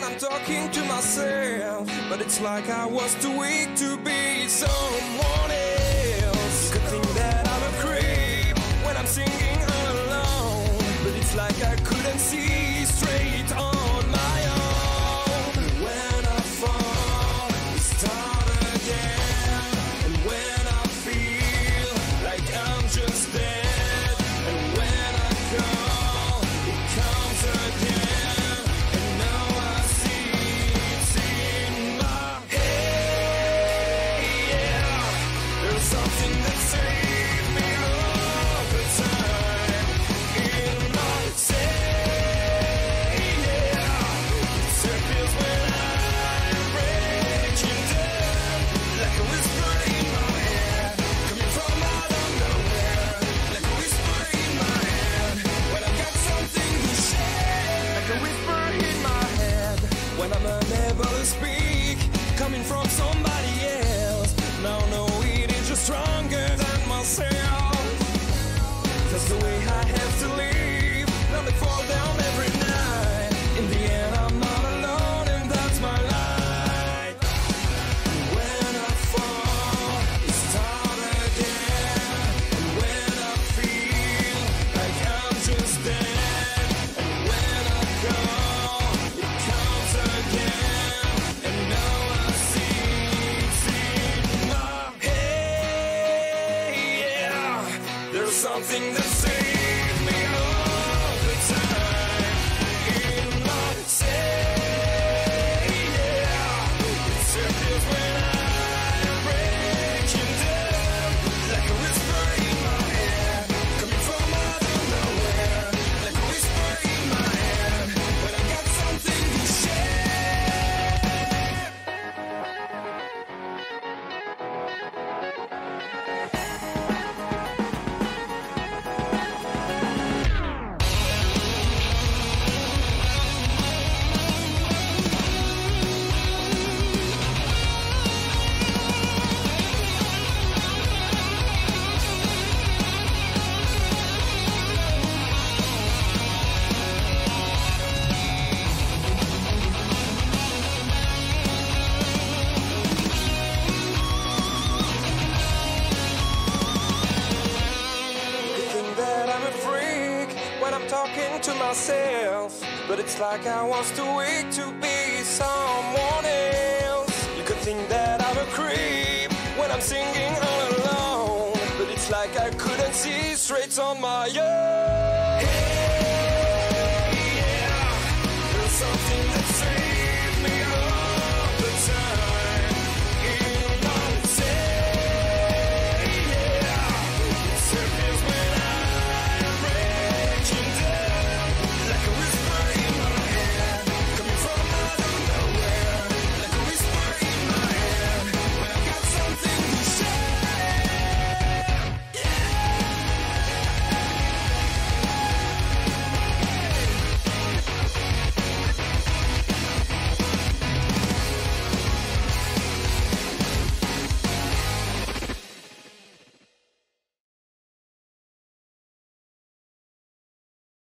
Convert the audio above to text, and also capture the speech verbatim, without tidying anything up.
I'm talking to myself, but it's like I was too weak to be someone else. You could think that I'm a creep when I'm singing all alone, but it's like I couldn't see straight on my own. When I fall, I start again, and when I feel like I'm just dead, and when I call, it comes again, and now I see it's in my head. Yeah, there's something that saves me all the time in my say. Yeah, it circles when I'm breaking down, like a whisper in my head, coming from out of nowhere, like a whisper in my head, when I got something to share, like a whisper in my head, when I'm unable to speak, coming from somebody else. Now I know it is just stronger than myself. That's the way I have to live. Now they fall down every night. In the end, I'm not alone, and that's my life. When I fall, I start again. And when I feel like I'm just dead, and when I call, it comes again. And now I see it's in my head. Yeah, there's something that saves me all the time in my say. Yeah, it circles when I'm breaking down, like a whisper in my head, coming from out of nowhere, like a whisper in my head, when I got something to share. They think that I'm a freak when I'm talking to myself, but it's like I was too weak to be someone else. You could think that I'm a creep when I'm singing